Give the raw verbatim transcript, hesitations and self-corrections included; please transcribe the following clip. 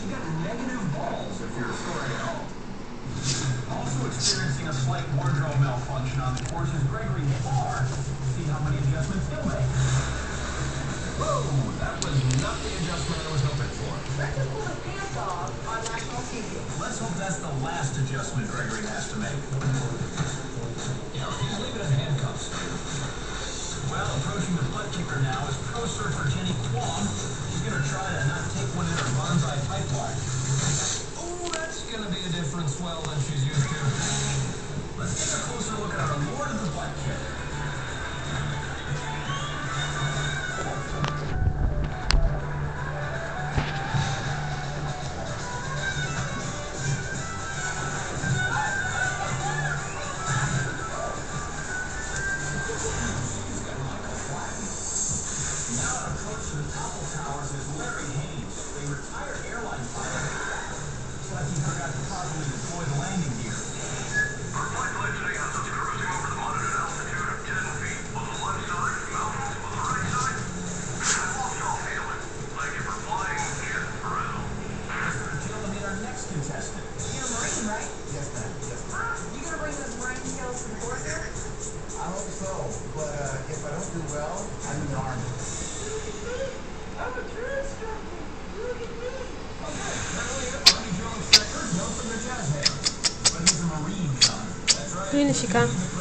you got negative balls if you're scoring at home. Also experiencing a slight wardrobe malfunction on the course is Gregory Farr. See how many adjustments he'll make. Whoa, that was not the adjustment I was hoping for. Let's just pull his pants off on national T V. Let's hope that's the last adjustment Gregory has to make. You know, he's leaving his handcuffs. Well, approaching the butt kicker now is pro surfer Jenny Kwong. She's going to try to not take one in her bonsai pipeline. Oh, that's going to be a different swell than she's used to. Let's take a closer look at our Lord of the Butt Kick. I hope so, but uh, if I don't do well, I'm in the army. I'm a drill instructor. Look at me. Okay, apparently Army drill instructor known from the jazz hands. But he's a Marine, son. That's right. Yun na siya.